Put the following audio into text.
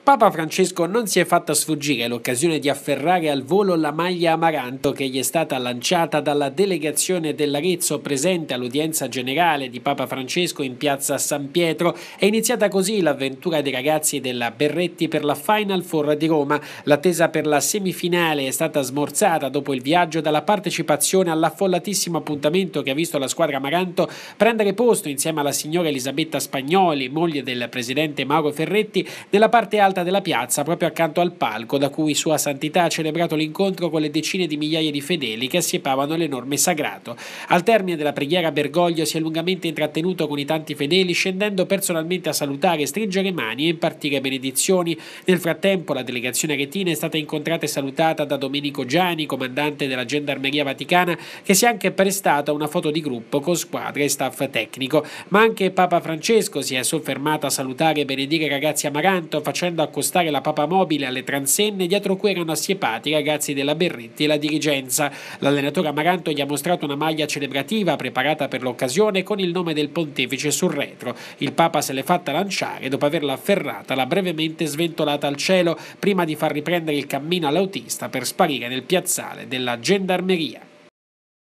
Papa Francesco non si è fatta sfuggire l'occasione di afferrare al volo la maglia amaranto che gli è stata lanciata dalla delegazione dell'Arezzo presente all'udienza generale di Papa Francesco in piazza San Pietro. È iniziata così l'avventura dei ragazzi della Berretti per la Final Four di Roma. L'attesa per la semifinale è stata smorzata dopo il viaggio dalla partecipazione all'affollatissimo appuntamento che ha visto la squadra amaranto prendere posto insieme alla signora Elisabetta Spagnoli, moglie del presidente Mauro Ferretti, nella parte alta della piazza, proprio accanto al palco da cui Sua Santità ha celebrato l'incontro con le decine di migliaia di fedeli che assiepavano l'enorme sagrato. Al termine della preghiera Bergoglio si è lungamente intrattenuto con i tanti fedeli, scendendo personalmente a salutare, stringere mani e impartire benedizioni. Nel frattempo la delegazione aretina è stata incontrata e salutata da Domenico Giani, comandante della Gendarmeria Vaticana, che si è anche prestato a una foto di gruppo con squadra e staff tecnico. Ma anche Papa Francesco si è soffermato a salutare e benedire i ragazzi amaranto, facendo accostare la papamobile alle transenne dietro cui erano assiepati i ragazzi della Berretti e la dirigenza. L'allenatore amaranto gli ha mostrato una maglia celebrativa preparata per l'occasione con il nome del pontefice sul retro. Il Papa se l'è fatta lanciare, dopo averla afferrata l'ha brevemente sventolata al cielo prima di far riprendere il cammino all'autista per sparire nel piazzale della Gendarmeria.